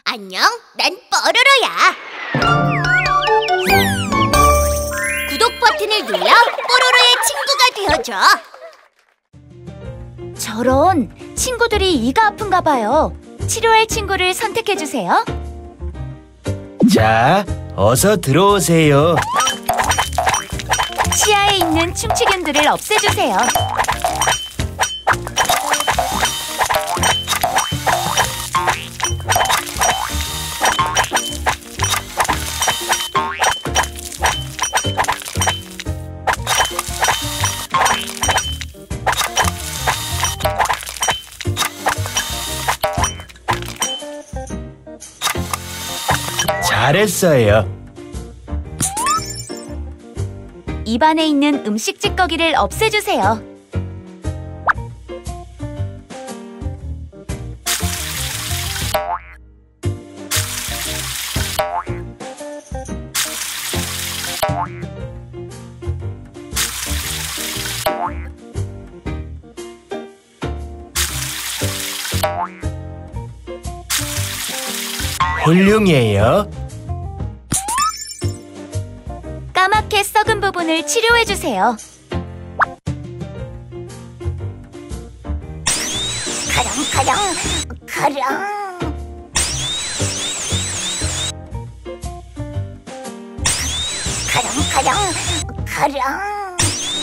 안녕, 난 뽀로로야. 구독 버튼을 눌러 뽀로로의 친구가 되어줘. 저런, 친구들이 이가 아픈가 봐요. 치료할 친구를 선택해주세요. 자, 어서 들어오세요. 치아에 있는 충치균들을 없애주세요. 잘했어요. 입안에 있는 음식 찌꺼기를 없애주세요. 훌륭해요. 까맣게 썩은 부분을 치료해주세요. 카랑카랑, 카랑. 카랑카랑, 카랑.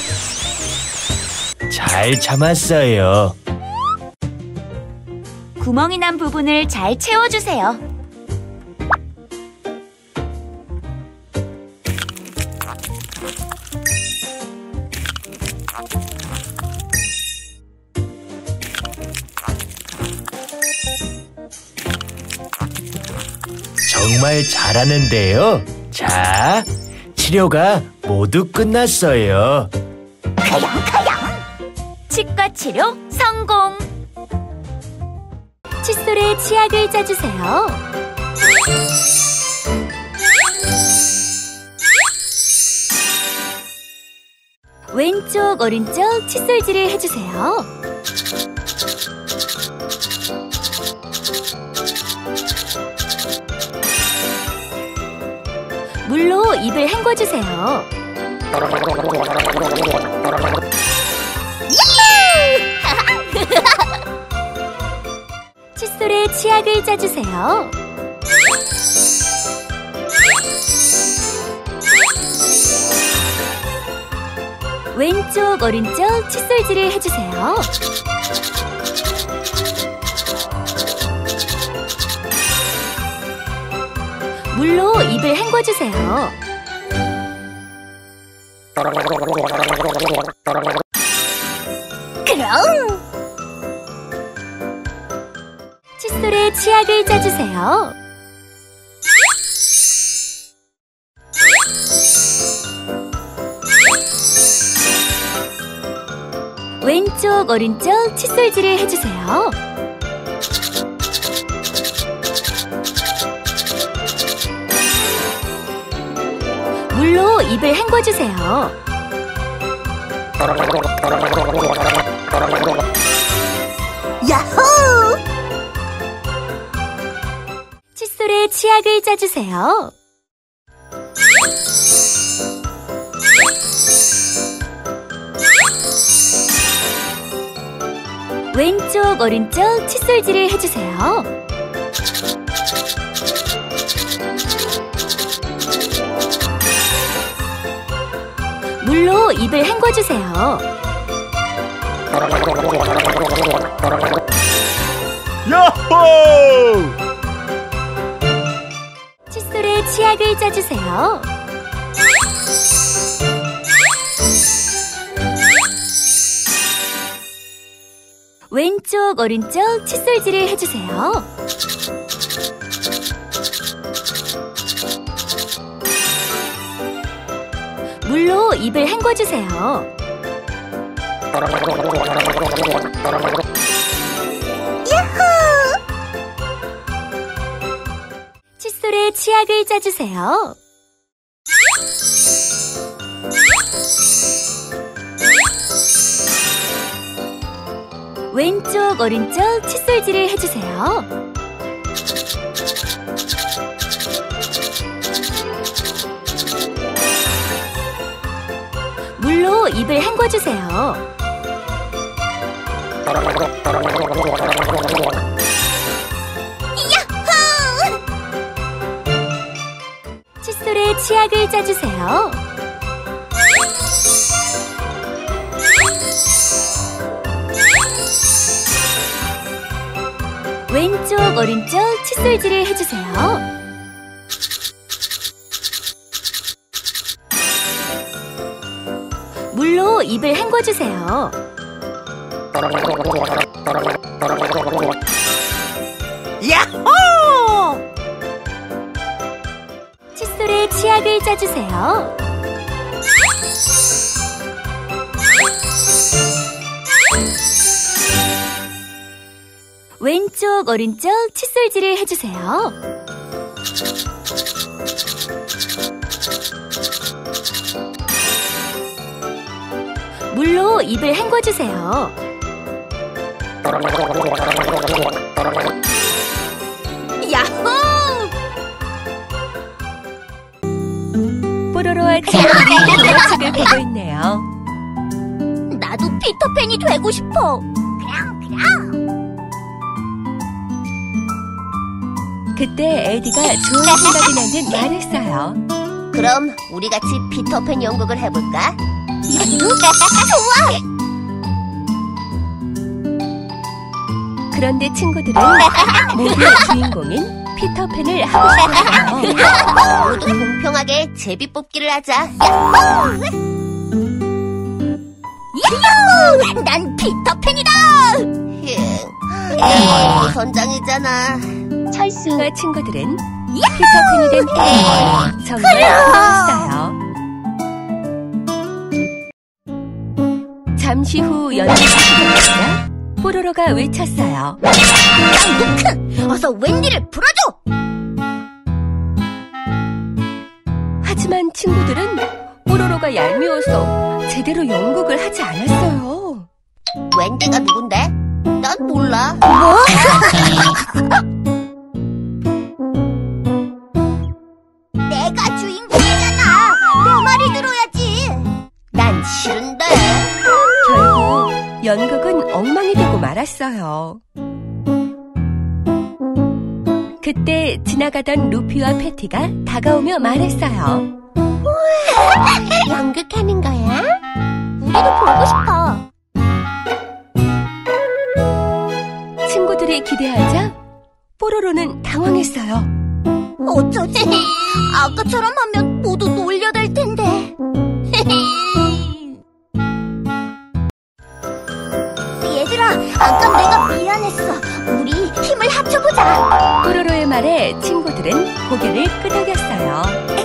잘 참았어요. 구멍이 난 부분을 잘 채워주세요. 정말 잘하는데요. 자, 치료가 모두 끝났어요. 치과 치료 성공! 칫솔에 치약을 짜주세요. 왼쪽, 오른쪽 칫솔질을 해주세요. 물로 입을 헹궈주세요. 칫솔에 치약을 짜주세요. 왼쪽, 오른쪽 칫솔질을 해주세요. 물로 입을 헹궈주세요. 그럼 칫솔에 치약을 짜주세요. 왼쪽, 오른쪽 칫솔질을 해주세요. 물로 입을 헹궈주세요. 야호! 칫솔에 치약을 짜주세요. 왼쪽, 오른쪽 칫솔질을 해주세요. 물로 입을 헹궈주세요. 야호! 칫솔에 치약을 짜주세요. 왼쪽, 오른쪽 칫솔질을 해주세요. 물로 입을 헹궈주세요. 야호! 칫솔에 치약을 짜주세요. 왼쪽, 오른쪽 칫솔질을 해주세요. 입을 헹궈주세요. 칫솔에 치약을 짜주세요. 왼쪽, 오른쪽 칫솔질을 해주세요. 물로 입을 헹궈주세요. 야호! 칫솔에 치약을 짜주세요. 왼쪽, 오른쪽 칫솔질을 해주세요. 물로 입을 헹궈주세요. 야호! 뽀로로와 친구들이 동화책을 보고 있네요. 나도 피터팬이 되고 싶어. 그때 에디가 좋은 생각이 나는 말을 했어요. 그럼 우리 같이 피터팬 연극을 해볼까? 연극? 좋아! 그런데 친구들은 모두의 주인공인 피터팬을 하고 싶었어요. 모두 공평하게 제비 뽑기를 하자. 야호! 야호! 난 피터팬이다! 에이, 선장이잖아. 철수와 친구들은 피터팬이 된 에디를 정말 부러웠어요. 잠시 후 연극이 시작되자 뽀로로가 외쳤어요. 루크! 어서 웬디를 불어줘! 하지만 친구들은 뽀로로가 얄미워서 제대로 연극을 하지 않았어요. 웬디가 누군데? 난 몰라. 내가 주인공이잖아. 내 말이 들어야지. 난 싫은데. 결국 연극은 엉망이 되고 말았어요. 그때 지나가던 루피와 패티가 다가오며 말했어요. 연극하는 거야? 우리도 보고 싶어. 친구들이 기대하자 뽀로로는 당황했어요. 어쩌지? 아까처럼 하면 모두 놀려댈 텐데. 얘들아, 아까 내가 미안했어. 우리 힘을 합쳐보자. 뽀로로의 말에 친구들은 고개를 끄덕였어요.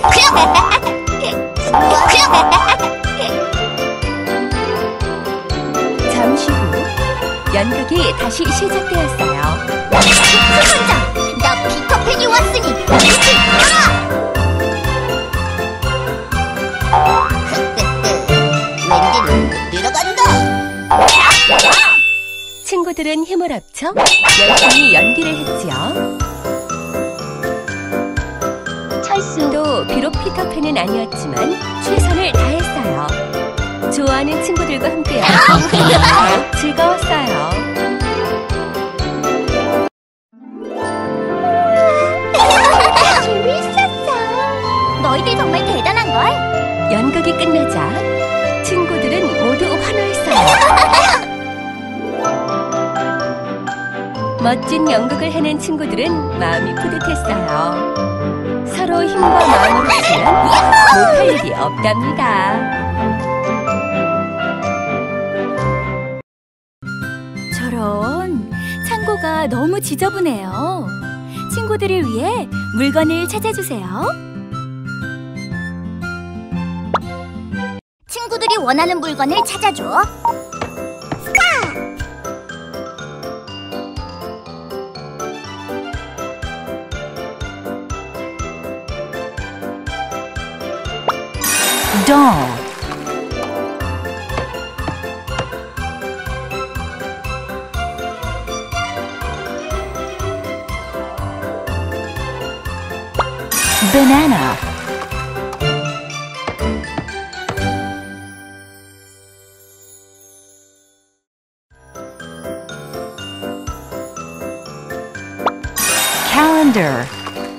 잠시 후 연극이 다시 시작되었어요. 선장, 나 피터팬이 왔으니 빛을 발하라! 웬디는 내려간다. 친구들은 힘을 합쳐 열심히 연기를 했지요. 철수도 비록 피터팬은 아니었지만 최선을 다했어요. 좋아하는 친구들과 함께하고 더욱 즐거웠어요. 재밌었어. 너희들 정말 대단한걸? 연극이 끝나자 친구들은 모두 환호했어요. 멋진 연극을 해낸 친구들은 마음이 뿌듯했어요. 서로 힘과 마음을 합치면 못할 일이 없답니다. 저런, 창고가 너무 지저분해요. 친구들을 위해 물건을 찾아주세요. 친구들이 원하는 물건을 찾아줘. doll, banana, calendar,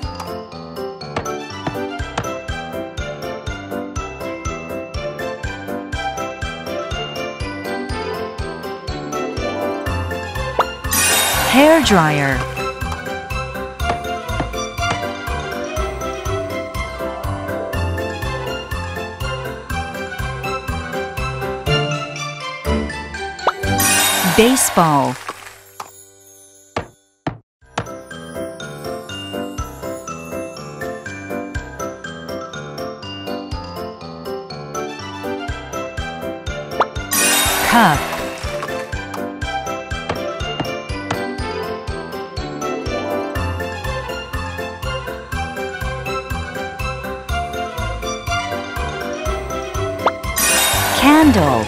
hair dryer, baseball, cup, candle,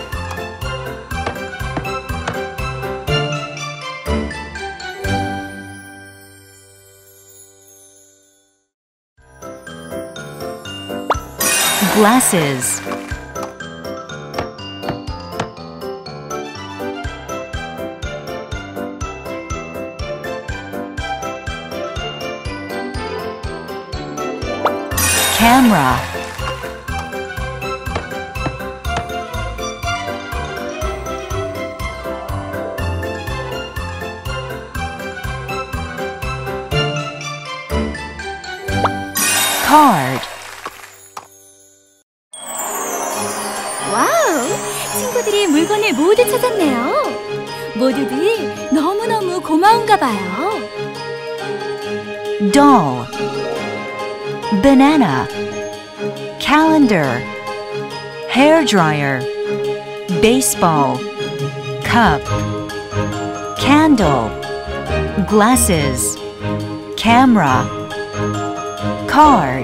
glasses, camera, card. 와우! 친구들이 물건을 모두 찾았네요. 모두들 너무너무 고마운가 봐요. Doll, banana, calendar, hair dryer, baseball, cup, candle, glasses, camera, card.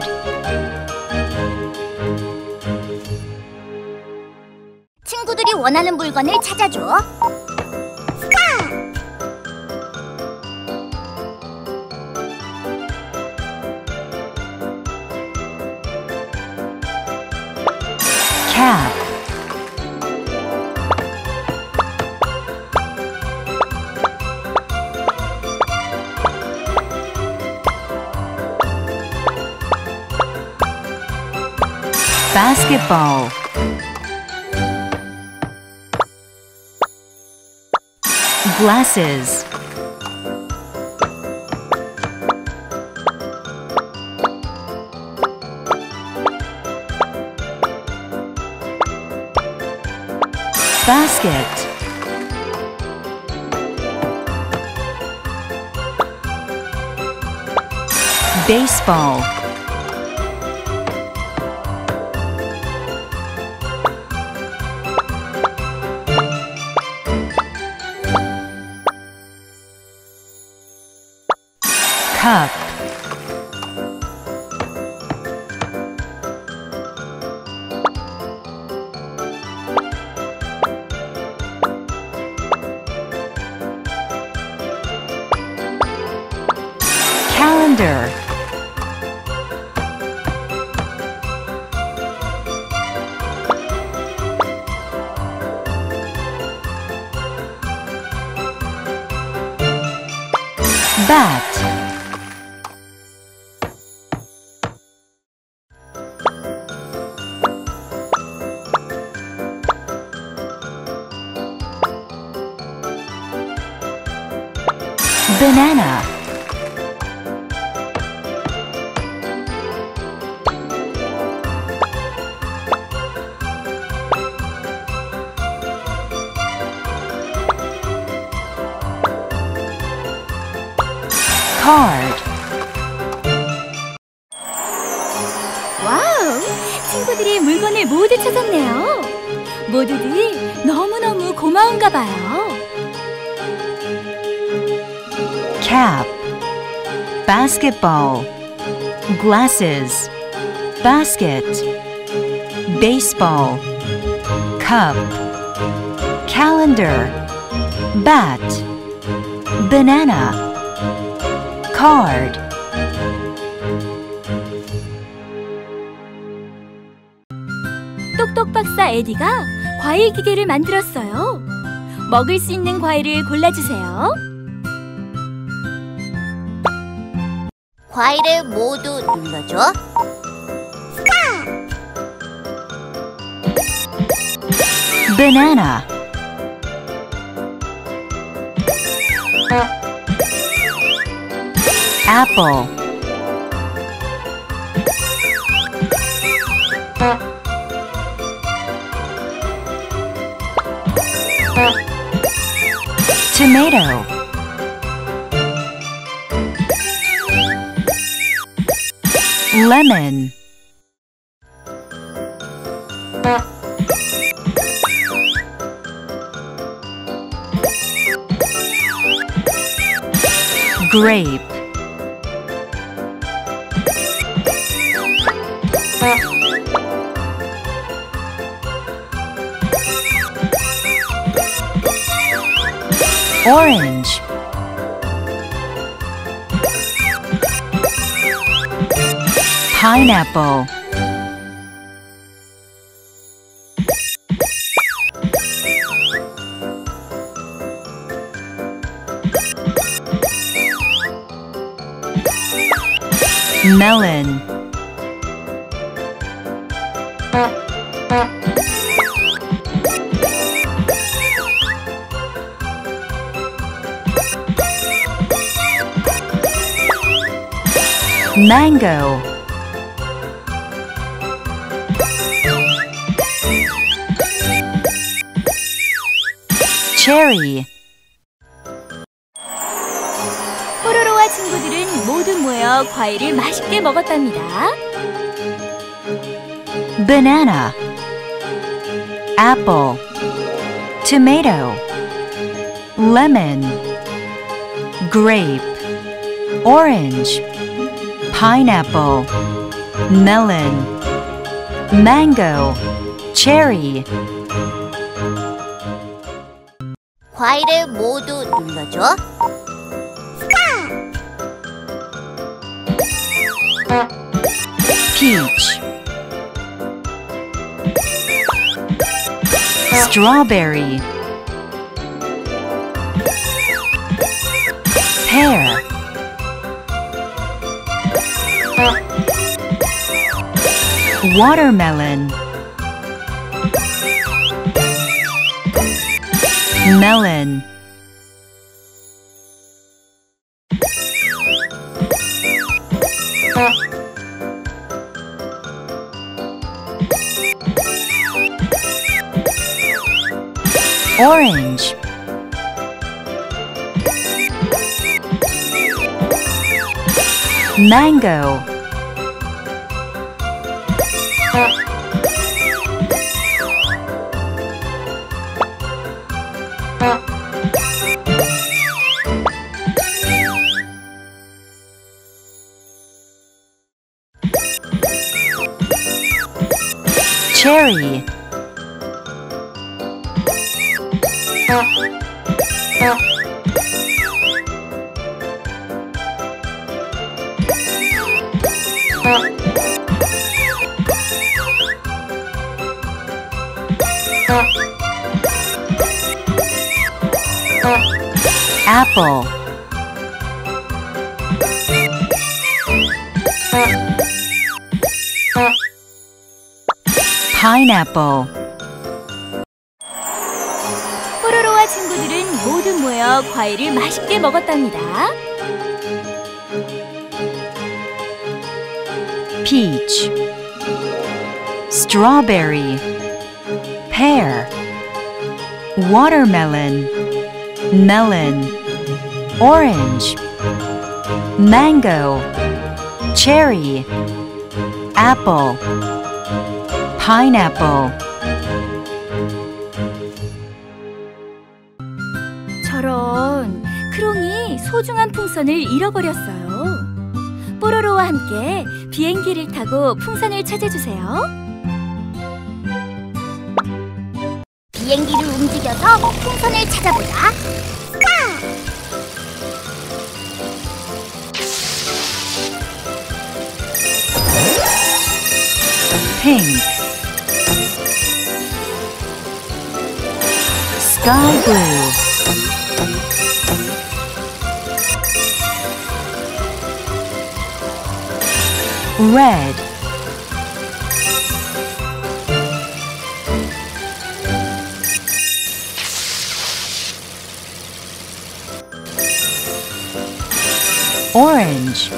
친구들이 원하는 물건을 찾아줘. Cap, basketball, glasses, basket, baseball, cup, calendar, bat, banana, card. 와우! 친구들이 물건을 모두 찾았네요. 모두들 너무너무 고마운가 봐요. Cap, basketball, glasses, basket, baseball, cup, calendar, bat, banana, card. 똑똑 박사 에디가 과일 기계를 만들었어요. 먹을 수 있는 과일을 골라주세요. 과일을 모두 눌러줘. banana, apple, tomato, lemon, grape, orange, pineapple, melon, mango, cherry, 뽀로로와 친구들은 모두 모여 과일을 맛있게 먹었답니다. banana, apple, tomato, lemon, grape, orange, pineapple, melon, mango, cherry, 과일을 모두 눌러줘. peach, strawberry, pear, watermelon, melon, orange, mango, cherry, apple, pineapple, 뽀로로와 친구들은 모두 모여 과일을 맛있게 먹었답니다. peach, strawberry, pear, watermelon, melon, orange, mango, cherry, apple, pineapple. 저런, 크롱이 소중한 풍선을 잃어버렸어요. 뽀로로와 함께 비행기를 타고 풍선을 찾아주세요. 비행기를 움직여서 풍선을 찾아보자. Pink, sky blue, red, orange,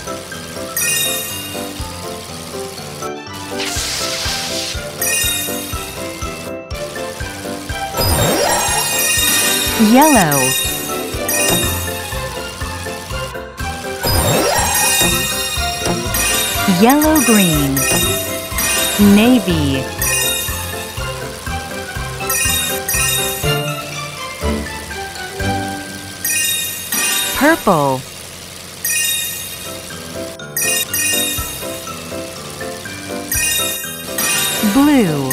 yellow, yellow green, navy, purple, blue,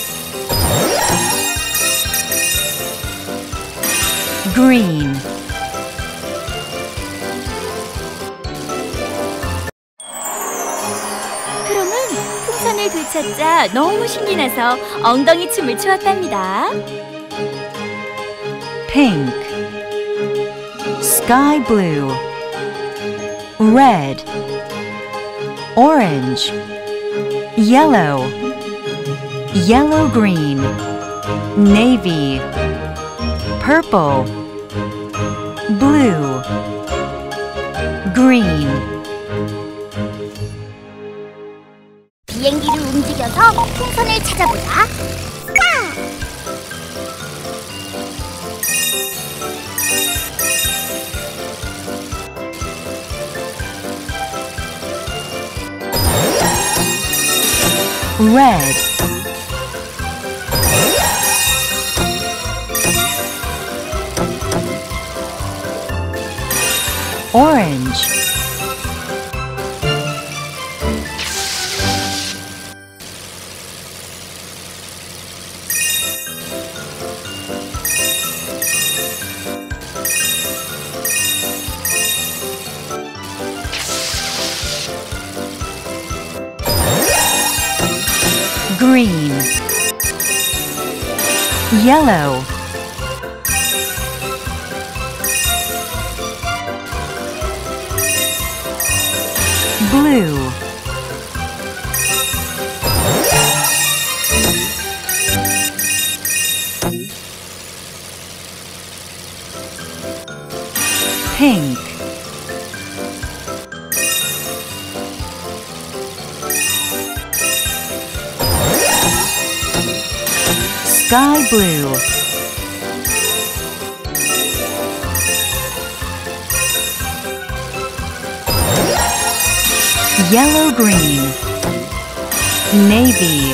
green, 크롱은 풍선을 되찾자 너무 신이 나서 엉덩이 춤을 추었답니다. pink, sky blue, red, orange, yellow, yellow green, navy, purple, blue, green. 비행기를 움직여서 풍선을 찾아보자. Red, orange, green, yellow, blue, pink, sky blue, yellow green, navy,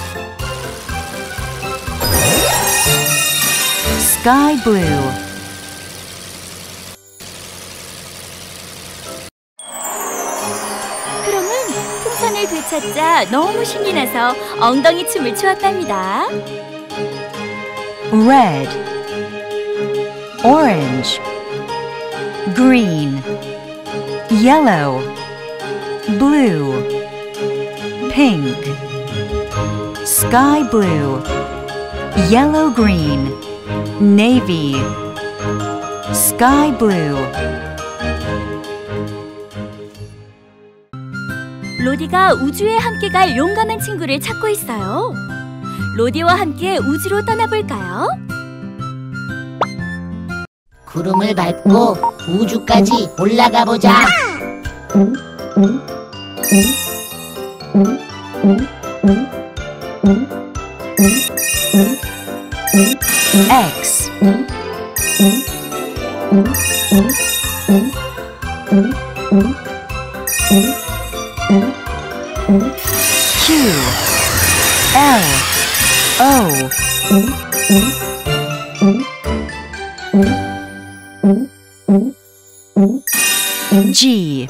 sky blue, 크롱은 풍선을 되찾자 너무 신이 나서 엉덩이 춤을 추었답니다. red, orange, green, yellow, blue, pink, sky blue, yellow green, navy, sky blue. 로디가 우주에 함께 갈 용감한 친구를 찾고 있어요. 로디와 함께 우주로 떠나볼까요? 구름을 밟고 우주까지 올라가 보자. X, Q, L, O, G,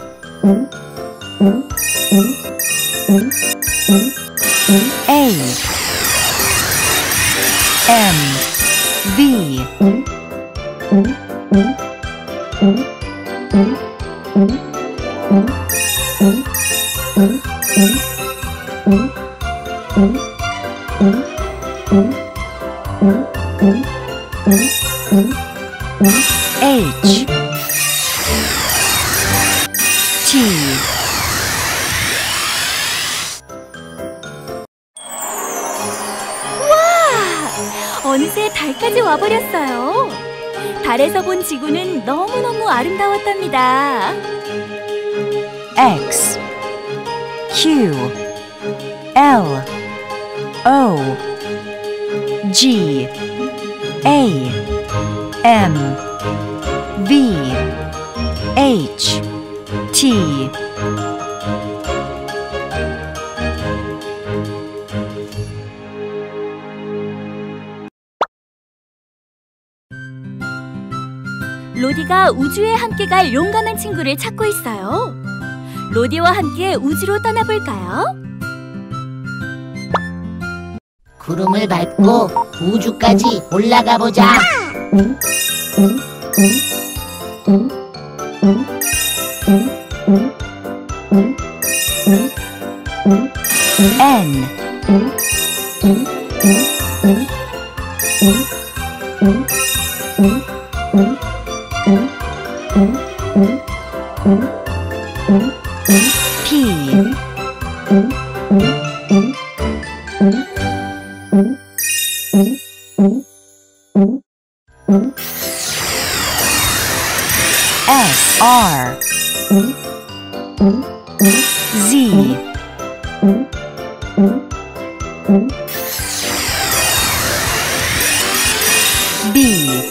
A, M, V, H, T, 어느새 달까지 와버렸어요. 달에서 본 지구는 너무너무 아름다웠답니다. X Q L O G A M V H T 로디가 우주에 함께 갈 용감한 친구를 찾고 있어요. 로디와 함께 우주로 떠나볼까요? 구름을 밟고 우주까지 올라가 보자. N P S R Z B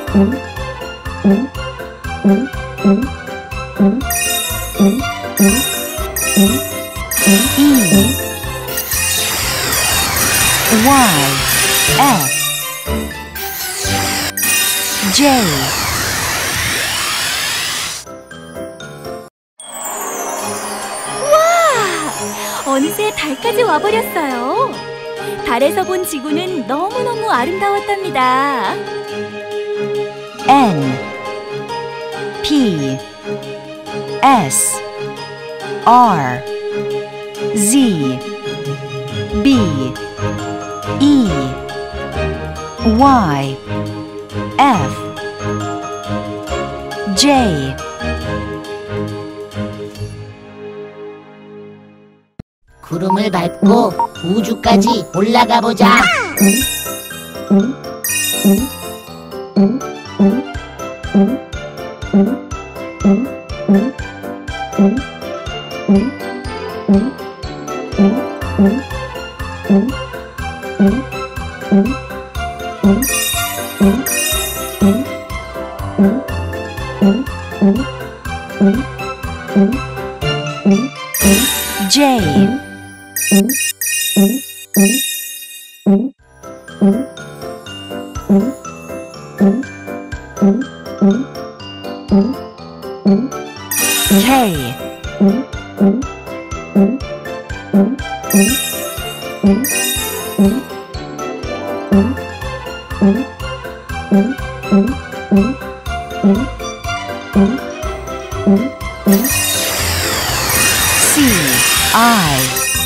E Y F J 어느새 달까지 와버렸어요. 달에서 본 지구는 너무너무 아름다웠답니다. N P S R Z B E Y F J 구름을 밟고 우주까지 올라가 보자. J K C I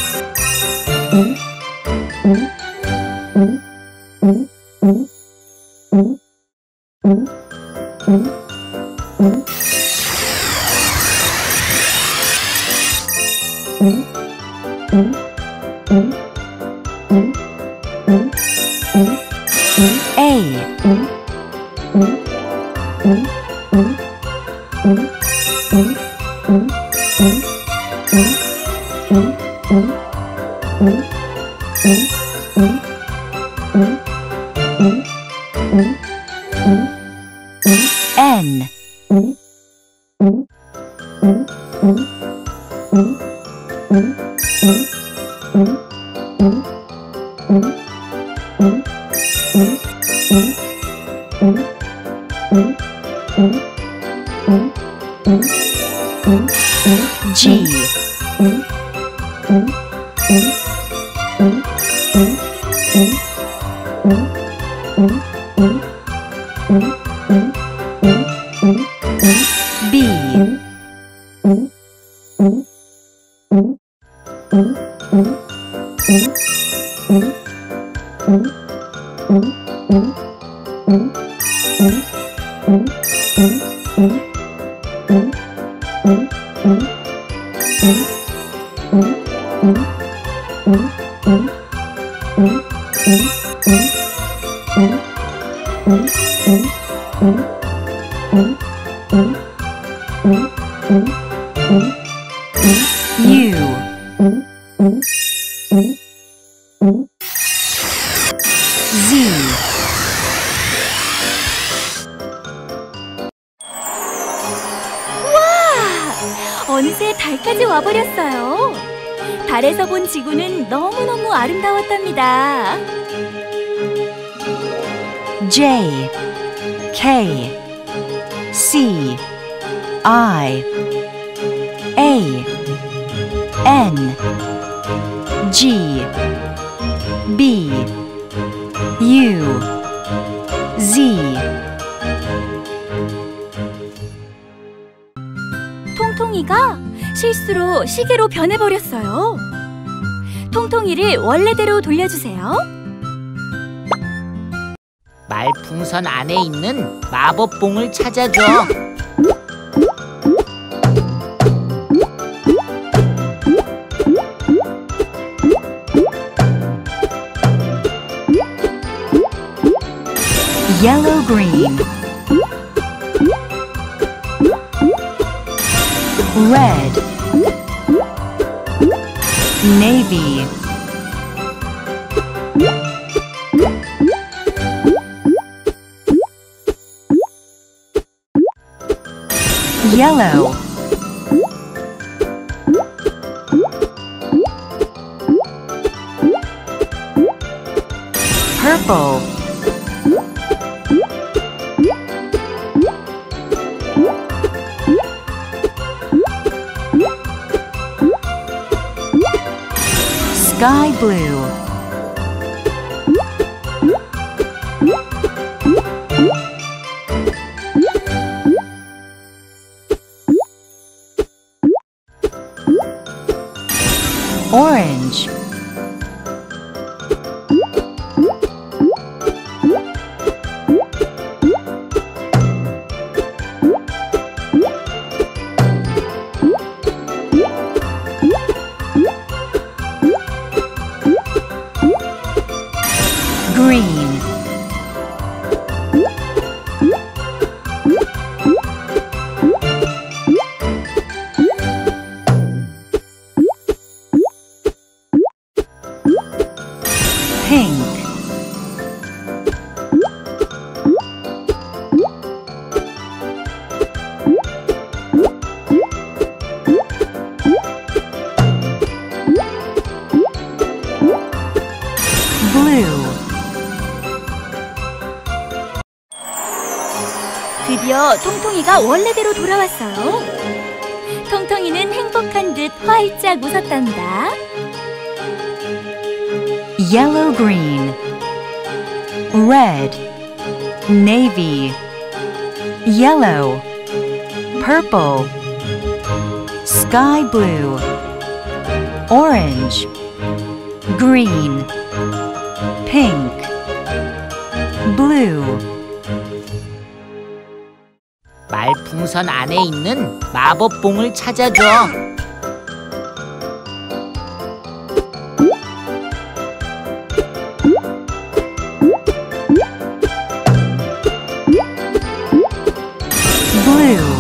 N G B U. Z. 어느새 달까지 와버렸어요. 달에서 본 지구는 너무너무 아름다웠답니다. J. K. C. I. A. N. G. B. U. Z. 통통이가 실수로 시계로 변해버렸어요. 통통이를 원래대로 돌려주세요. 말풍선 안에 있는 마법봉을 찾아줘. Yellow, green. Red. Navy. Yellow. Purple. Sky blue. Orange. Green. Pink. Blue. 드디어 통통이가 원래대로 돌아왔어요. 통통이는 행복한 듯 활짝 웃었답니다. Yellow, green. Red. Navy. Yellow. Purple. Sky blue. Orange. Green. Pink. Blue. 말풍선 안에 있는 마법봉을 찾아줘. Blue.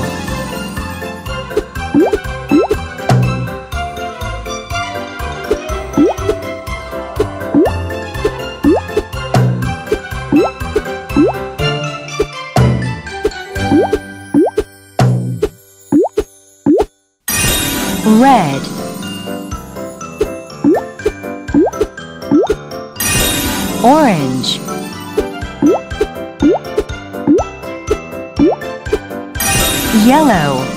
Red. Orange. Yellow.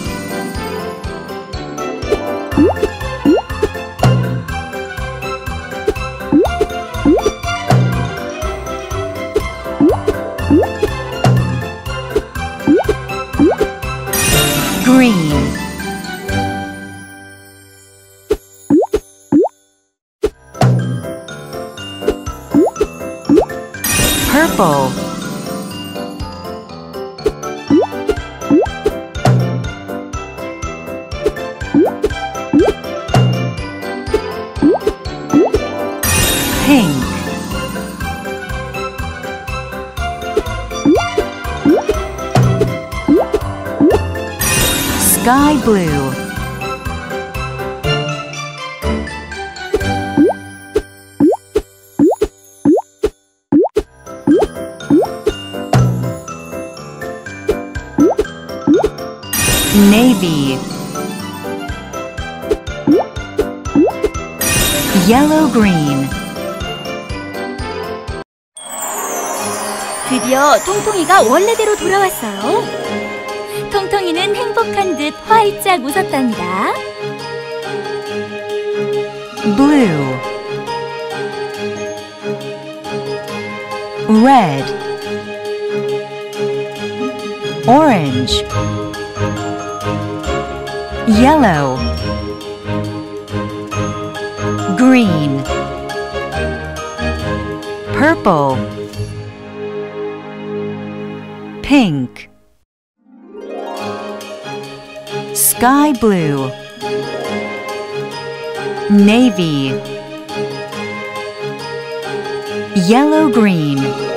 Green. Purple. Pink. Sky blue. Navy. Yellow green. 드디어 통통이가 원래대로 돌아왔어요. 통통이는 행복한 듯 활짝 웃었답니다. Blue. Red. Orange. Yellow. Green. Purple. Pink. Sky blue. Navy. Yellow green.